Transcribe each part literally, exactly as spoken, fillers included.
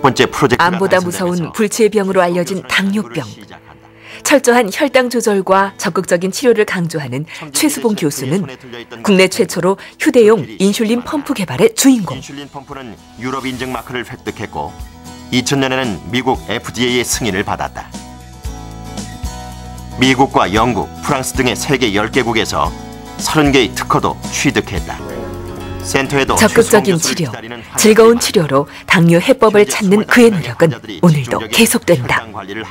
번째 프로젝트가 암보다 무서운 불치의 병으로 알려진 당뇨병. 철저한 혈당 조절과 적극적인 치료를 강조하는 최수봉 교수는 국내 최초로 휴대용 인슐린 펌프 개발의 주인공. 인슐린 펌프는 유럽 인증 마크를 획득했고 이천 년에는 미국 에프디에이의 승인을 받았다. 미국과 영국, 프랑스 등의 세계 열 개국에서 서른 개의 특허도 취득했다. 센터에도 적극적인 치료, 즐거운 치료로 당뇨 해법을 찾는 그의 노력은 오늘도 계속된다.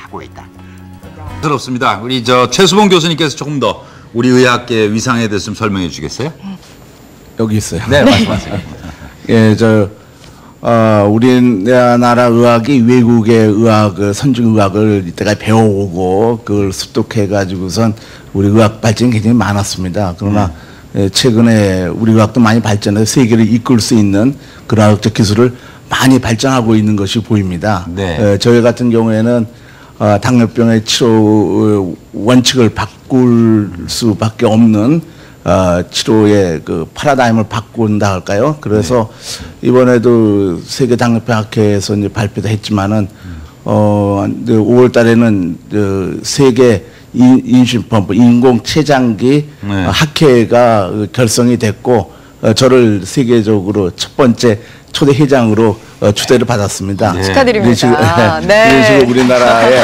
부럽습니다. 우리 저 최수봉 교수님께서 조금 더 우리 의학계 위상에 대해서 좀 설명해 주시겠어요? 여기 있어요. 네, 말씀하세요. 예, 저 어, 우리나라 의학이 외국의 의학, 선진 의학을 이때까지 배워오고 그걸 습득해 가지고선 우리 의학 발전이 굉장히 많았습니다. 그러나 음. 최근에 우리 의학도 많이 발전해서 세계를 이끌 수 있는 그런 의학적 기술을 많이 발전하고 있는 것이 보입니다. 네. 에, 저희 같은 경우에는 어, 당뇨병의 치료 원칙을 바꿀 수밖에 없는 어, 치료의 그 파라다임을 바꾼다 할까요? 그래서 네. 이번에도 세계 당뇨병 학회에서 이제 발표도 했지만은 음. 어, 오월 달에는 그 세계 인슐린 펌프 인공 췌장기 네. 학회가 결성이 됐고 어, 저를 세계적으로 첫 번째 초대 회장으로 어, 추대를 받았습니다. 네. 축하드립니다. 이런 식으로, 네. 이런 식으로 우리나라의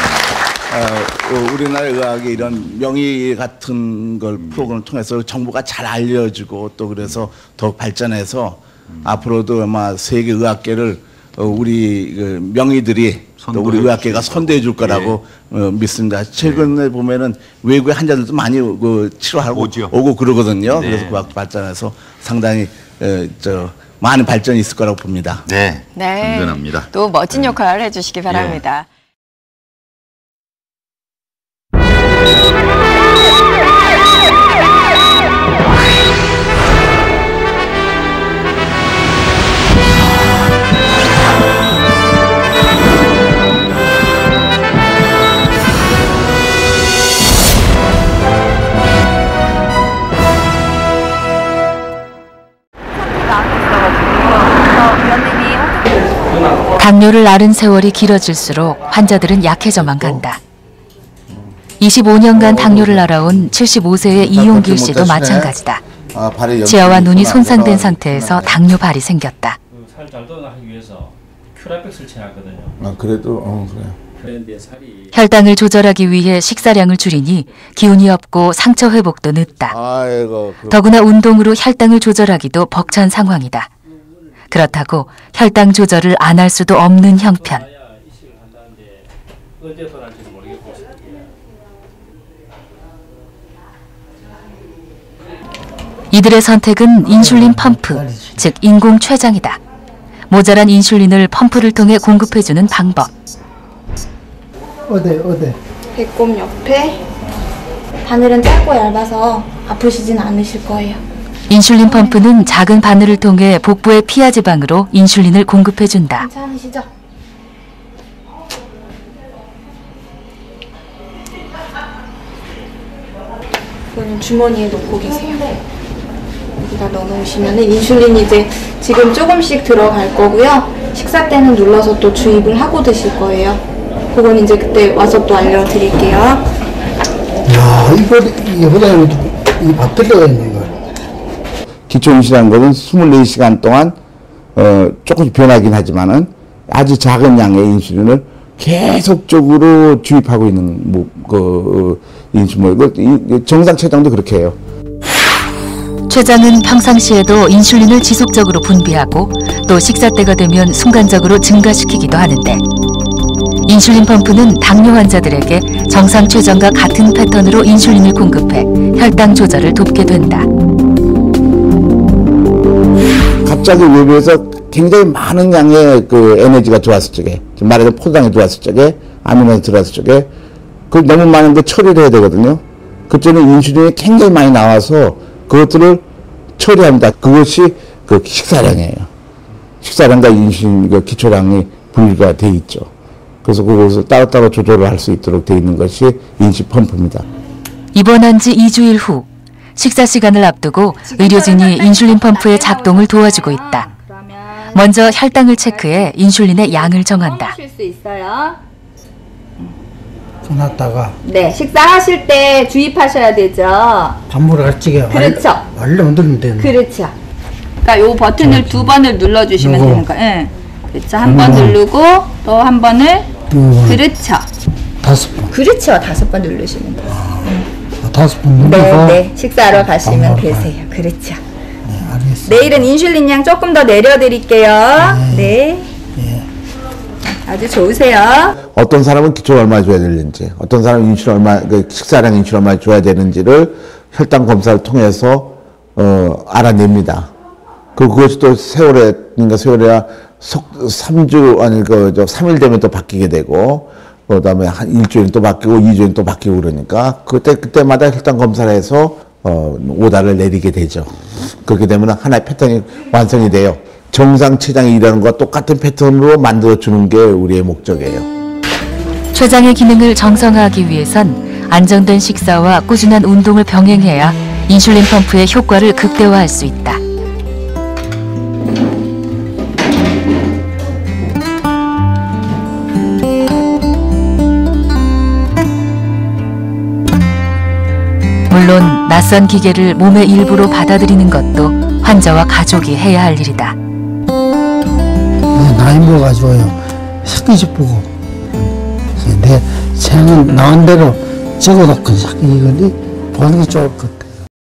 어, 우리나라 의학의 이런 명의 같은 걸 프로그램을 통해서 정보가 잘 알려지고 또 그래서 더욱 발전해서 음. 앞으로도 아마 세계 의학계를 어, 우리 그 명의들이 또 우리 의학계가 선도해 줄 거라고 예. 어, 믿습니다. 최근에 네. 보면은 외국의 환자들도 많이 그 치료하고 오죠. 오고 그러거든요. 네. 그래서 의학 발전해서 상당히 에, 저 많은 발전이 있을 거라고 봅니다. 네, 네. 든든합니다. 또 멋진 역할을 해주시기 바랍니다. 예. 당뇨를 앓은 세월이 길어질수록 환자들은 약해져만 간다. 이십오 년간 당뇨를 앓아온 칠십오 세의 이용길 씨도 마찬가지다. 치아와 눈이 손상된 상태에서 당뇨발이 생겼다. 살 잘 돌아가기 위해서 큐라백스를 채웠거든요. 아 그래도 어 그래. 혈당을 조절하기 위해 식사량을 줄이니 기운이 없고 상처 회복도 늦다. 아이고, 더구나 운동으로 혈당을 조절하기도 벅찬 상황이다. 그렇다고 혈당 조절을 안 할 수도 없는 형편. 이들의 선택은 인슐린 펌프, 즉 인공 췌장이다. 모자란 인슐린을 펌프를 통해 공급해주는 방법. 어디 어디? 배꼽 옆에. 바늘은 짧고 얇아서 아프시진 않으실 거예요. 인슐린 펌프는 작은 바늘을 통해 복부의 피하 지방으로 인슐린을 공급해준다. 괜찮으시죠? 이거는 주머니에 놓고 계세요. 여기다 넣어놓으시면 인슐린이 이제 지금 조금씩 들어갈 거고요. 식사 때는 눌러서 또 주입을 하고 드실 거예요. 그건 이제 그때 와서 또 알려드릴게요. 야, 이거 이거보다는 이 밥들려가 있는 거. 기초인슐린이라는 것은 이십사 시간 동안 어, 조금씩 변하긴 하지만은 아주 작은 양의 인슐린을 계속적으로 주입하고 있는 뭐, 그 인슐린 뭐, 정상 췌장도 그렇게 해요. 췌장은 평상시에도 인슐린을 지속적으로 분비하고 또 식사 때가 되면 순간적으로 증가시키기도 하는데 인슐린 펌프는 당뇨 환자들에게 정상 췌장과 같은 패턴으로 인슐린을 공급해 혈당 조절을 돕게 된다. 갑자기 외부에서 굉장히 많은 양의 그 에너지가 들어왔을 적에, 지금 말하자면 포도당이 들어왔을 적에, 아미노산이 들어왔을 적에, 그 너무 많은데 처리를 해야 되거든요. 그때는 인슐린이 굉장히 많이 나와서 그것들을 처리합니다. 그것이 그 식사량이에요. 식사량과 인슐린 그 기초량이 분리가 돼 있죠. 그래서 그것을 따로따로 조절을 할 수 있도록 돼 있는 것이 인슐린 펌프입니다. 입원한 지 이 주일 후 식사 시간을 앞두고 의료진이 인슐린 펌프의 작동을 도와주고 있다. 먼저 혈당을 체크해 인슐린의 양을 정한다. 하실 수 있어요. 끊었다가 네, 식사하실 때 주입하셔야 되죠. 반복을 할지게 그렇죠. 알려면 들면 되는. 그렇죠. 그러니까 요 버튼을 두 번을 눌러주시면 요거. 되는 거예요. 예. 그렇죠. 한 번 요거. 누르고 또 한 번을. 두 번. 그렇죠. 다섯 번. 그렇죠. 다섯 번 누르시면 돼요. 아, 다섯 번 네, 누르고. 네. 식사하러 가시면 반복을 되세요. 그렇죠. 네, 알겠습니다. 내일은 인슐린 양 조금 더 내려드릴게요. 네. 예. 아주 좋으세요. 어떤 사람은 기초 얼마 줘야 되는지, 어떤 사람은 인슐린 얼마, 그 식사량 인슐린 얼마 줘야 되는지를 혈당 검사를 통해서 어, 알아냅니다. 그 그것이 또 세월에, 그러니까 세월에야 석 삼 주 아니 그저 삼 일 되면 또 바뀌게 되고, 그다음에 한 일주일 또 바뀌고 이주일 또 바뀌고 그러니까 그때 그때마다 혈당 검사를 해서 어, 오다를 내리게 되죠. 그렇게 되면 하나의 패턴이 완성이 돼요. 정상 췌장이 일하는 것과 똑같은 패턴으로 만들어주는 게 우리의 목적이에요. 췌장의 기능을 정상화하기 위해선 안정된 식사와 꾸준한 운동을 병행해야 인슐린 펌프의 효과를 극대화할 수 있다. 물론 낯선 기계를 몸의 일부로 받아들이는 것도 환자와 가족이 해야 할 일이다. 나이 먹어가지고요. 섞이지 보고. 내 체는 나온 대로 적어놓고 자꾸 이거 보는 게 좋을 것 같아.